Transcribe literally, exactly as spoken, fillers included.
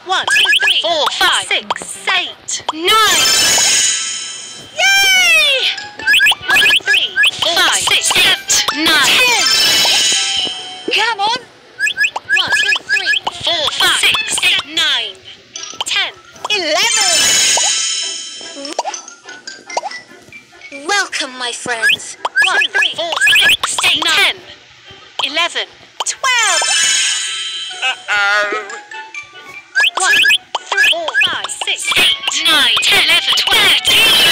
One, two, three, four, five, six, eight, nine. Yay! One, two, three, four, five, six, eight, nine, ten. Come on. One, two, three, four, five, six, eight, nine, ten, eleven. Welcome, my friends. One, two, three, four, six, eight, nine, ten, eleven, twelve. Uh-oh. One, three, four, five, six, eight, nine, ten, eleven, twelve, thirteen.